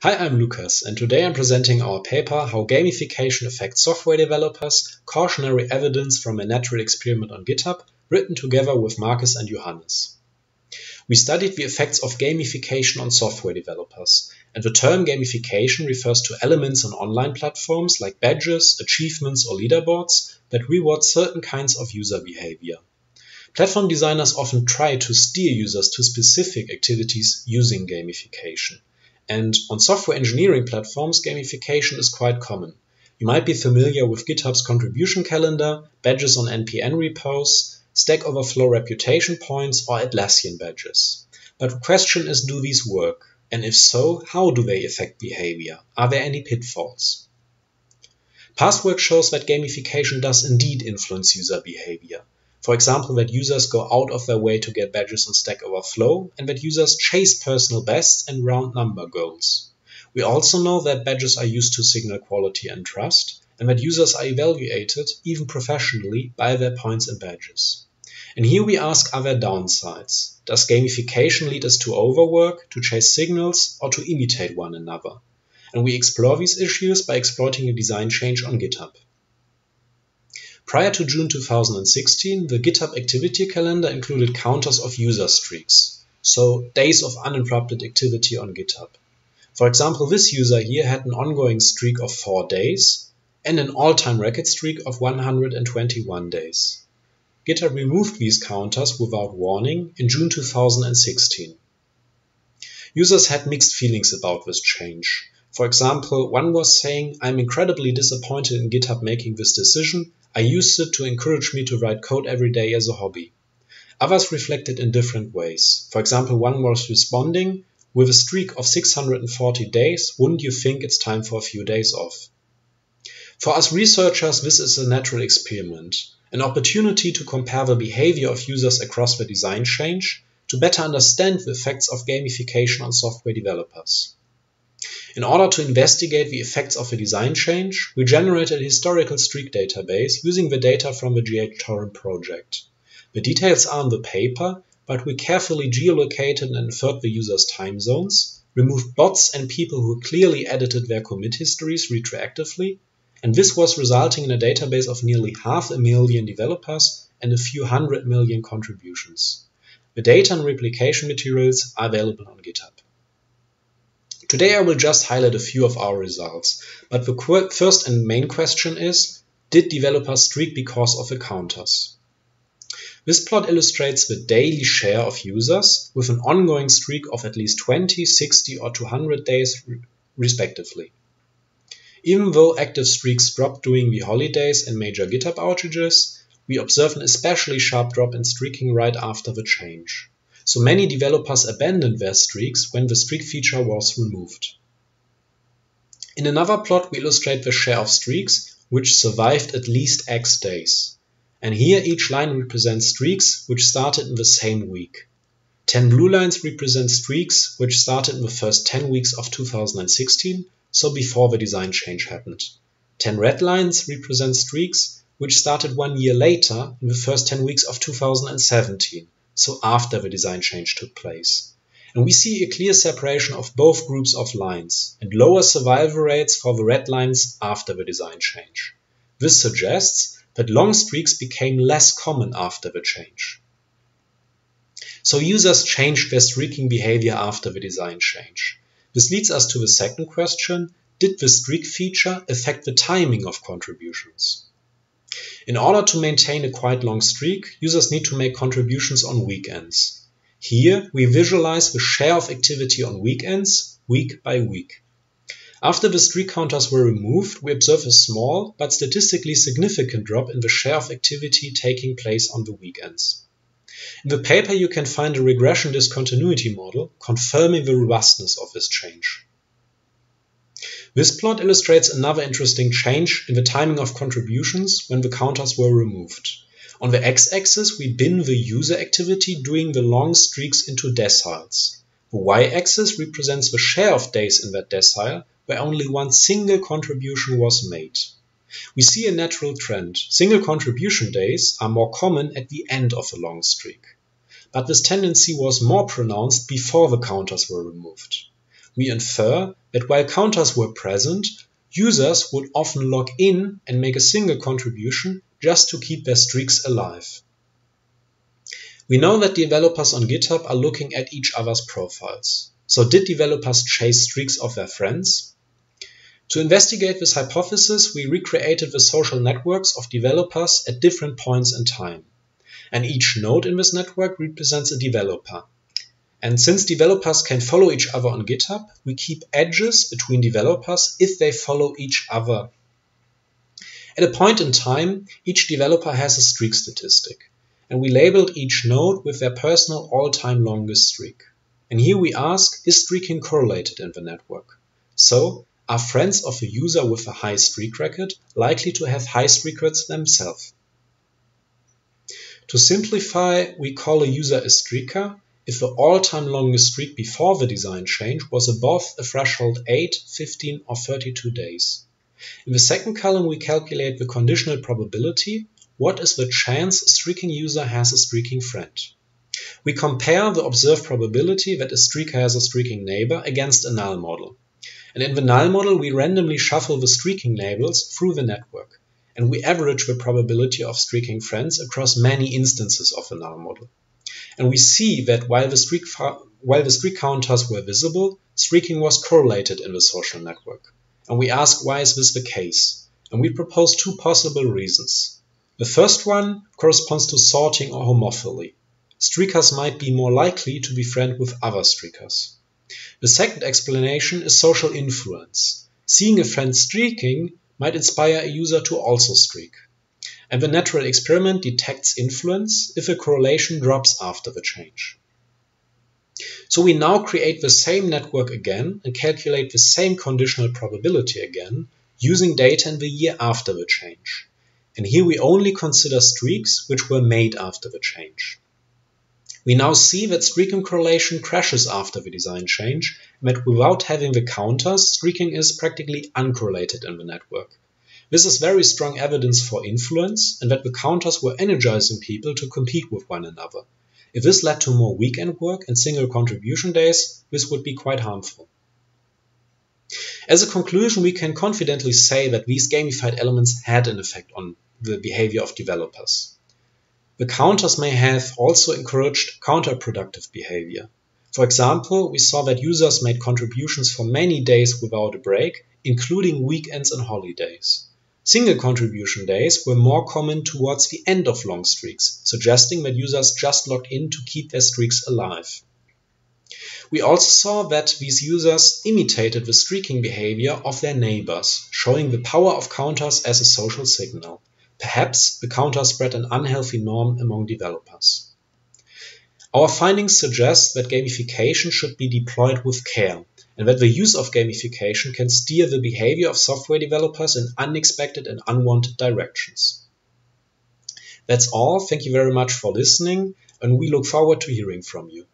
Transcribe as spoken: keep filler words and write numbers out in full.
Hi, I'm Lucas, and today I'm presenting our paper, How Gamification Affects Software Developers, Cautionary Evidence from a Natural Experiment on GitHub, written together with Marcus and Johannes. We studied the effects of gamification on software developers, and the term gamification refers to elements on online platforms like badges, achievements, or leaderboards that reward certain kinds of user behavior. Platform designers often try to steer users to specific activities using gamification. And on software engineering platforms, gamification is quite common. You might be familiar with GitHub's contribution calendar, badges on N P M repos, Stack Overflow reputation points, or Atlassian badges. But the question is, do these work? And if so, how do they affect behavior? Are there any pitfalls? Past work shows that gamification does indeed influence user behavior. For example, that users go out of their way to get badges on Stack Overflow, and that users chase personal bests and round number goals. We also know that badges are used to signal quality and trust, and that users are evaluated, even professionally, by their points and badges. And here we ask, are there downsides? Does gamification lead us to overwork, to chase signals, or to imitate one another? And we explore these issues by exploiting a design change on GitHub. Prior to June two thousand sixteen, the GitHub activity calendar included counters of user streaks, so days of uninterrupted activity on GitHub. For example, this user here had an ongoing streak of four days and an all-time record streak of one hundred twenty-one days. GitHub removed these counters without warning in June two thousand sixteen. Users had mixed feelings about this change. For example, one was saying, "I'm incredibly disappointed in GitHub making this decision. I used it to encourage me to write code every day as a hobby." Others reflected in different ways. For example, one was responding, "With a streak of six hundred forty days, wouldn't you think it's time for a few days off?" For us researchers, this is a natural experiment, an opportunity to compare the behavior of users across the design change to better understand the effects of gamification on software developers. In order to investigate the effects of a design change, we generated a historical streak database using the data from the G H torrent project. The details are in the paper, but we carefully geolocated and inferred the users' time zones, removed bots and people who clearly edited their commit histories retroactively, and this was resulting in a database of nearly half a million developers and a few hundred million contributions. The data and replication materials are available on GitHub. Today I will just highlight a few of our results, but the first and main question is, did developers streak because of the counters? This plot illustrates the daily share of users with an ongoing streak of at least twenty, sixty, or two hundred days respectively. Even though active streaks dropped during the holidays and major GitHub outages, we observe an especially sharp drop in streaking right after the change. So many developers abandoned their streaks when the streak feature was removed. In another plot, we illustrate the share of streaks which survived at least X days. And here each line represents streaks which started in the same week. ten blue lines represent streaks which started in the first ten weeks of two thousand sixteen, so before the design change happened. ten red lines represent streaks which started one year later in the first ten weeks of two thousand seventeen. So after the design change took place. And we see a clear separation of both groups of lines and lower survival rates for the red lines after the design change. This suggests that long streaks became less common after the change. So users changed their streaking behavior after the design change. This leads us to the second question, did the streak feature affect the timing of contributions? In order to maintain a quite long streak, users need to make contributions on weekends. Here, we visualize the share of activity on weekends, week by week. After the streak counters were removed, we observe a small but statistically significant drop in the share of activity taking place on the weekends. In the paper, you can find a regression discontinuity model confirming the robustness of this change. This plot illustrates another interesting change in the timing of contributions when the counters were removed. On the x-axis, we bin the user activity during the long streaks into deciles. The y-axis represents the share of days in that decile where only one single contribution was made. We see a natural trend. Single contribution days are more common at the end of a long streak. But this tendency was more pronounced before the counters were removed. We infer that while counters were present, users would often log in and make a single contribution just to keep their streaks alive. We know that developers on GitHub are looking at each other's profiles. So did developers chase streaks of their friends? To investigate this hypothesis, we recreated the social networks of developers at different points in time. And each node in this network represents a developer. And since developers can follow each other on GitHub, we keep edges between developers if they follow each other. At a point in time, each developer has a streak statistic, and we labeled each node with their personal all-time longest streak. And here we ask, is streaking correlated in the network? So, are friends of a user with a high streak record likely to have high streak records themselves? To simplify, we call a user a streaker if the all-time longest streak before the design change was above a threshold eight, fifteen, or thirty-two days. In the second column, we calculate the conditional probability. What is the chance a streaking user has a streaking friend? We compare the observed probability that a streaker has a streaking neighbor against a null model. And in the null model, we randomly shuffle the streaking labels through the network, and we average the probability of streaking friends across many instances of the null model. And we see that while the streak, while the streak counters were visible, streaking was correlated in the social network. And we ask, why is this the case? And we propose two possible reasons. The first one corresponds to sorting or homophily. Streakers might be more likely to befriend with other streakers. The second explanation is social influence. Seeing a friend streaking might inspire a user to also streak. And the natural experiment detects influence if a correlation drops after the change. So we now create the same network again and calculate the same conditional probability again using data in the year after the change. And here we only consider streaks which were made after the change. We now see that streaking correlation crashes after the design change, and that without having the counters, streaking is practically uncorrelated in the network. This is very strong evidence for influence, and that the counters were energizing people to compete with one another. If this led to more weekend work and single contribution days, this would be quite harmful. As a conclusion, we can confidently say that these gamified elements had an effect on the behavior of developers. The counters may have also encouraged counterproductive behavior. For example, we saw that users made contributions for many days without a break, including weekends and holidays. Single contribution days were more common towards the end of long streaks, suggesting that users just logged in to keep their streaks alive. We also saw that these users imitated the streaking behavior of their neighbors, showing the power of counters as a social signal. Perhaps the counter spread an unhealthy norm among developers. Our findings suggest that gamification should be deployed with care, and that the use of gamification can steer the behavior of software developers in unexpected and unwanted directions. That's all. Thank you very much for listening, and we look forward to hearing from you.